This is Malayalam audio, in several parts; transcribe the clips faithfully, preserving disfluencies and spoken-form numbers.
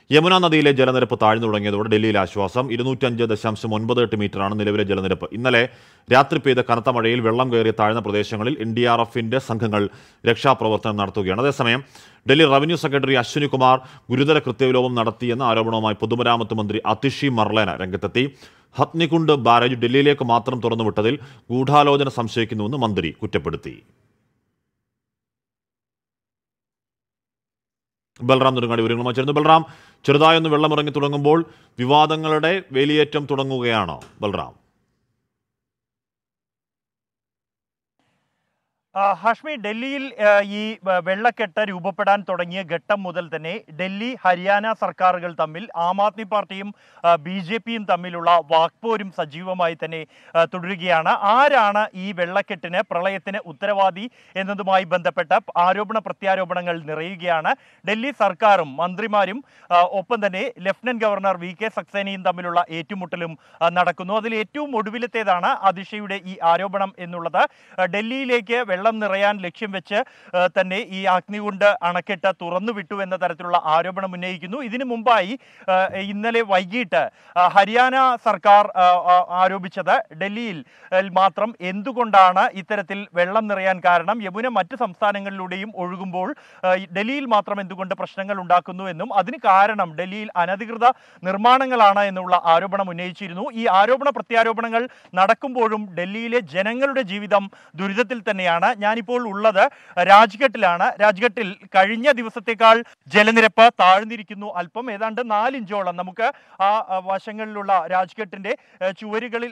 യമുന നദിയിലെ ജലനിരപ്പ് താഴ്ന്നു തുടങ്ങിയതോടെ ഡൽഹിയിൽ ആശ്വാസം. ഇരുന്നൂറ്റഞ്ച് ദശാംശം ഒൻപത് എട്ട് മീറ്ററാണ് നിലവിലെ ജലനിരപ്പ്. ഇന്നലെ രാത്രി പെയ്ത കനത്ത മഴയിൽ വെള്ളം കയറിയ താഴ്ന്ന പ്രദേശങ്ങളിൽ എൻ ഡി ആർ എഫിന്റെ സംഘങ്ങൾ രക്ഷാപ്രവർത്തനം നടത്തുകയാണ്. അതേസമയം ഡൽഹി റവന്യൂ സെക്രട്ടറി അശ്വിനി കുമാർ ഗുരുതര കൃത്യവിലോപം നടത്തിയെന്ന ആരോപണവുമായി പൊതുമരാമത്ത് മന്ത്രി അതിഷി മർലേന രംഗത്തെത്തി. ഹത്നികുണ്ട് ബാരേജ് ഡൽഹിയിലേക്ക് മാത്രം തുറന്നുവിട്ടതിൽ ഗൂഢാലോചന സംശയിക്കുന്നുവെന്ന് മന്ത്രി കുറ്റപ്പെടുത്തി. ബൽറാം നെടുങ്ങാടി വിവരങ്ങളുമായി ചേർന്നു. ബൽറാം, ചെറുതായൊന്ന് വെള്ളമിറങ്ങി തുടങ്ങുമ്പോൾ വിവാദങ്ങളുടെ വേലിയേറ്റം തുടങ്ങുകയാണോ ബൽറാം? ഹാഷ്മി, ഡൽഹിയിൽ ഈ വെള്ളക്കെട്ട് രൂപപ്പെടാൻ തുടങ്ങിയ ഘട്ടം മുതൽ തന്നെ ഡൽഹി ഹരിയാന സർക്കാരുകൾ തമ്മിൽ ആം ആദ്മി പാർട്ടിയും ബി ജെ പിയും തമ്മിലുള്ള വാക്പോരും സജീവമായി തന്നെ തുടരുകയാണ്. ആരാണ് ഈ വെള്ളക്കെട്ടിന് പ്രളയത്തിന് ഉത്തരവാദി എന്നതുമായി ബന്ധപ്പെട്ട ആരോപണ പ്രത്യാരോപണങ്ങൾ നിറയുകയാണ്. ഡൽഹി സർക്കാരും മന്ത്രിമാരും ഒപ്പം തന്നെ ലഫ്റ്റനന്റ് ഗവർണർ വി കെ സക്സേനയും തമ്മിലുള്ള ഏറ്റുമുട്ടലും നടക്കുന്നു. അതിൽ ഏറ്റവും ഒടുവിലത്തേതാണ് അതിഷയുടെ ഈ ആരോപണം എന്നുള്ളത്. ഡൽഹിയിലേക്ക് വെള്ളം നിറയാൻ ലക്ഷ്യം വെച്ച് തന്നെ ഈ അഗ്നികുണ്ട് അണക്കെട്ട് തുറന്നുവിട്ടു എന്ന തരത്തിലുള്ള ആരോപണം ഉന്നയിക്കുന്നു. ഇതിനു മുമ്പായി ഇന്നലെ വൈകിട്ട് ഹരിയാന സർക്കാർ ആരോപിച്ചത് ഡൽഹിയിൽ മാത്രം എന്തുകൊണ്ടാണ് ഇത്തരത്തിൽ വെള്ളം നിറയാൻ കാരണം, യമുന മറ്റ് സംസ്ഥാനങ്ങളിലൂടെയും ഒഴുകുമ്പോൾ ഡൽഹിയിൽ മാത്രം എന്തുകൊണ്ട് പ്രശ്നങ്ങൾ ഉണ്ടാക്കുന്നു എന്നും അതിന് കാരണം ഡൽഹിയിൽ അനധികൃത നിർമ്മാണങ്ങളാണ് എന്നുള്ള ആരോപണം ഉന്നയിച്ചിരുന്നു. ഈ ആരോപണ പ്രത്യാരോപണങ്ങൾ നടക്കുമ്പോഴും ഡൽഹിയിലെ ജനങ്ങളുടെ ജീവിതം ദുരിതത്തിൽ തന്നെയാണ്. ഞാനിപ്പോൾ ഉള്ളത് രാജ്ഘട്ടിലാണ്. രാജ്ഘട്ടിൽ കഴിഞ്ഞ ദിവസത്തേക്കാൾ ജലനിരപ്പ് താഴ്ന്നിരിക്കുന്നു അല്പം, ഏതാണ്ട് നാലിഞ്ചോളം. നമുക്ക് ആ വശങ്ങളിലുള്ള രാജ്ഘട്ടിന്റെ ചുവരുകളിൽ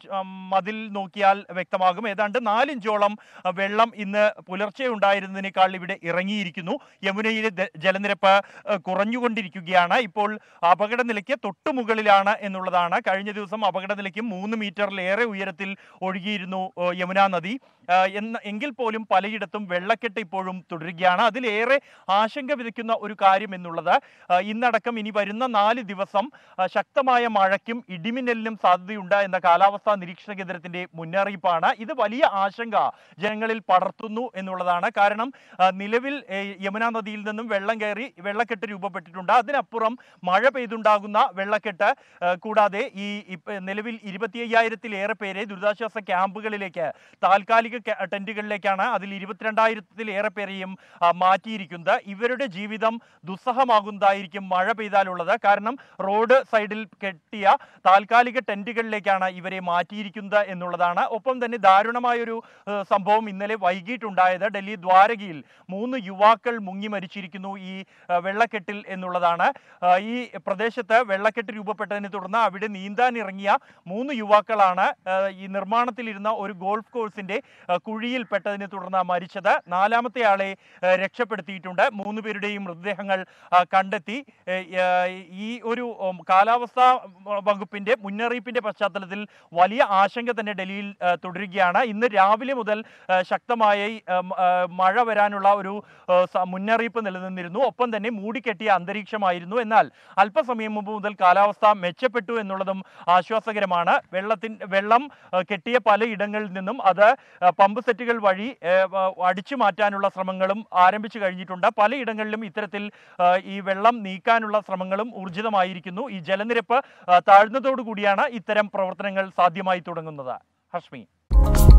മതിൽ നോക്കിയാൽ വ്യക്തമാകും. ഏതാണ്ട് നാലിഞ്ചോളം വെള്ളം ഇന്ന് പുലർച്ചെ ഉണ്ടായിരുന്നതിനേക്കാൾ ഇവിടെ ഇറങ്ങിയിരിക്കുന്നു. യമുനയിലെ ജലനിരപ്പ് കുറഞ്ഞുകൊണ്ടിരിക്കുകയാണ്. ഇപ്പോൾ അപകടനിലയ്ക്ക് തൊട്ടുമുകളിലാണ് എന്നുള്ളതാണ്. കഴിഞ്ഞ ദിവസം അപകടനിലയ്ക്ക് മൂന്ന് മീറ്ററിലേറെ ഉയരത്തിൽ ഒഴുകിയിരുന്നു യമുന നദി. എന്ന എങ്കിൽ പോലും പലയിടത്തും വെള്ളക്കെട്ട് ഇപ്പോഴും തുടരുകയാണ്. അതിലേറെ ആശങ്ക വിതയ്ക്കുന്ന ഒരു കാര്യം എന്നുള്ളത് ഇന്നടക്കം ഇനി വരുന്ന നാല് ദിവസം ശക്തമായ മഴയ്ക്കും ഇടിമിന്നലിനും സാധ്യതയുണ്ട് എന്ന കാലാവസ്ഥാ നിരീക്ഷണ കേന്ദ്രത്തിന്റെ മുന്നറിയിപ്പാണ്. ഇത് വലിയ ആശങ്ക ജനങ്ങളിൽ പടർത്തുന്നു എന്നുള്ളതാണ്. കാരണം നിലവിൽ യമുന നദിയിൽ നിന്നും വെള്ളം കയറി വെള്ളക്കെട്ട് രൂപപ്പെട്ടിട്ടുണ്ട്. അതിനപ്പുറം മഴ പെയ്തുണ്ടാകുന്ന വെള്ളക്കെട്ട് കൂടാതെ ഈ നിലവിൽ ഇരുപത്തി അയ്യായിരത്തിലേറെ പേരെ ദുരിതാശ്വാസ ക്യാമ്പുകളിലേക്ക് താൽക്കാലിക ടെന്റുകളിലേക്കാണ്, അതിൽ ഇരുപത്തിരണ്ടായിരത്തിലേറെ പേരെയും മാറ്റിയിരിക്കുന്നത്. ഇവരുടെ ജീവിതം ദുസ്സഹമാകുന്നതായിരിക്കും മഴ പെയ്താലുള്ളത്. കാരണം റോഡ് സൈഡിൽ കെട്ടിയ താൽക്കാലിക ടെന്റുകളിലേക്കാണ് ഇവരെ മാറ്റിയിരിക്കുന്നത് എന്നുള്ളതാണ്. ഒപ്പം തന്നെ ദാരുണമായൊരു സംഭവം ഇന്നലെ വൈകിട്ടുണ്ടായത് ഡൽഹി ദ്വാരകയിൽ മൂന്ന് യുവാക്കൾ മുങ്ങി മരിച്ചിരിക്കുന്നു ഈ വെള്ളക്കെട്ടിൽ എന്നുള്ളതാണ്. ഈ പ്രദേശത്ത് വെള്ളക്കെട്ട് രൂപപ്പെട്ടതിനെ തുടർന്ന് അവിടെ നീന്താൻ ഇറങ്ങിയ മൂന്ന് യുവാക്കളാണ് ഈ നിർമ്മാണത്തിലിരുന്ന ഒരു ഗോൾഫ് കോഴ്സിന്റെ കുഴിയിൽ പെട്ടതിനെ തുടർന്ന് മരിച്ചത്. നാലാമത്തെ ആളെ രക്ഷപ്പെടുത്തിയിട്ടുണ്ട്. മൂന്ന് പേരുടെയും മൃതദേഹങ്ങൾ കണ്ടെത്തി. ഈ ഒരു കാലാവസ്ഥാ വകുപ്പിന്റെ മുന്നറിയിപ്പിന്റെ പശ്ചാത്തലത്തിൽ വലിയ ആശങ്ക തന്നെ ഡൽഹിയിൽ തുടരുകയാണ്. ഇന്ന് രാവിലെ മുതൽ ശക്തമായി മഴ വരാനുള്ള ഒരു മുന്നറിയിപ്പ് നിലനിന്നിരുന്നു. ഒപ്പം തന്നെ മൂടിക്കെട്ടിയ അന്തരീക്ഷമായിരുന്നു. എന്നാൽ അല്പസമയം മുമ്പ് മുതൽ കാലാവസ്ഥ മെച്ചപ്പെട്ടു എന്നുള്ളതും ആശ്വാസകരമാണ്. വെള്ളത്തിൻ വെള്ളം കെട്ടിയ പലയിടങ്ങളിൽ നിന്നും അത് പമ്പ് സെറ്റുകൾ വഴി അടിച്ചു മാറ്റാനുള്ള ശ്രമങ്ങളും ആരംഭിച്ചു കഴിഞ്ഞിട്ടുണ്ട്. പലയിടങ്ങളിലും ഇത്തരത്തിൽ ഈ വെള്ളം നീക്കാനുള്ള ശ്രമങ്ങളും ഊർജിതമായിരിക്കുന്നു. ഈ ജലനിരപ്പ് താഴ്ന്നതോടുകൂടിയാണ് ഇത്തരം പ്രവർത്തനങ്ങൾ സാധ്യമായി തുടങ്ങുന്നത്. ഹഷ്മി.